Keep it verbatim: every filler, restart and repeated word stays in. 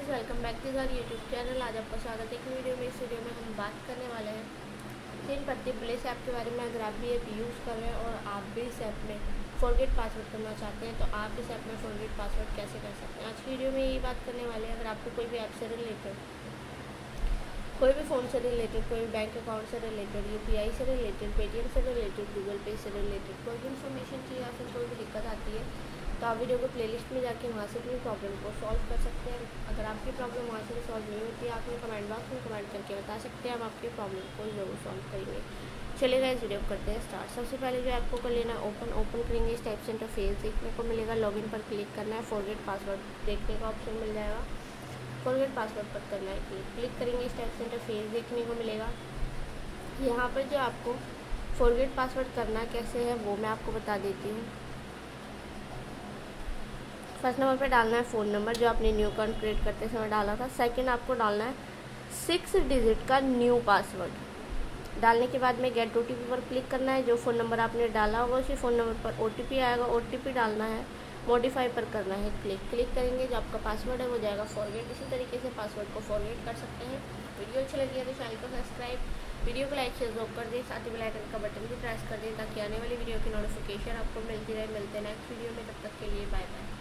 Friends, welcome back to our YouTube channel. आज आपका स्वागत है एक वीडियो में। इस वीडियो में हम बात करने वाले हैं तीन पत्ती प्लेस ऐप के बारे में। अगर आप भी ऐप यूज़ कर रहे हैं और आप भी इस ऐप में फॉरगेट पासवर्ड करना चाहते हैं तो आप इस ऐप में फॉरगेट पासवर्ड कैसे कर सकते हैं, आज की वीडियो में यही बात करने वाले हैं। अगर आपको कोई भी ऐप से रिलेटेड, कोई भी फ़ोन से रिलेटेड, कोई भी बैंक अकाउंट से रिलेटेड, यूपीआई से रिलेटेड, पेटीएम से रिलेटेड, गूगल पे से रिलेटेड कोई भी इन्फॉर्मेशन चाहिए या फिर कोई भी दिक्कत आती है तो आप वीडियो को प्लेलिस्ट में जाके वहाँ से अपनी प्रॉब्लम को सॉल्व कर सकते हैं। अगर आपकी प्रॉब्लम वहाँ से सॉल्व नहीं होती है, आप हमें कमेंट बॉक्स में कमेंट करके बता सकते हैं, हम आपकी प्रॉब्लम को ज़रूर सॉल्व करेंगे। चलेगा, इस वीडियो को करते हैं स्टार्ट। सबसे पहले जो आपको कर लेना, ओपन ओपन करेंगे, इस टाइप से इंटरफेस देखने को मिलेगा। लॉगिन पर क्लिक करना है, फॉरगेट पासवर्ड देखने का ऑप्शन मिल जाएगा, फॉरगेट पासवर्ड पर करना है क्लिक क्लिक करेंगे, इस टाइप से इंटरफेस देखने को मिलेगा। यहाँ पर जो आपको फॉरगेट पासवर्ड करना कैसे है वो मैं आपको बता देती हूँ। फर्स्ट नंबर पे डालना है फ़ोन नंबर जो आपने न्यू अकाउंट क्रिएट करते समय डाला था। सेकंड आपको डालना है सिक्स डिजिट का न्यू पासवर्ड। डालने के बाद में गेट ओटीपी पर क्लिक करना है। जो फ़ोन नंबर आपने डाला होगा उसी फ़ोन नंबर पर ओटीपी आएगा, ओटीपी डालना है, मॉडिफाई पर करना है क्लिक क्लिक करेंगे, जो आपका पासवर्ड है वो जाएगा फॉरगेट। इसी तरीके से पासवर्ड को फॉरगेट कर सकते हैं। वीडियो अच्छी लगी है तो चैनल को सब्सक्राइब, वीडियो को लाइक शेयर जरूर कर दें, साथ ही बेल आइकन का बटन भी प्रेस कर दें ताकि आने वाली वीडियो की नोटिफिकेशन आपको मिलती रहे। मिलते हैं नेक्स्ट वीडियो में, तब तक के लिए बाय बाय।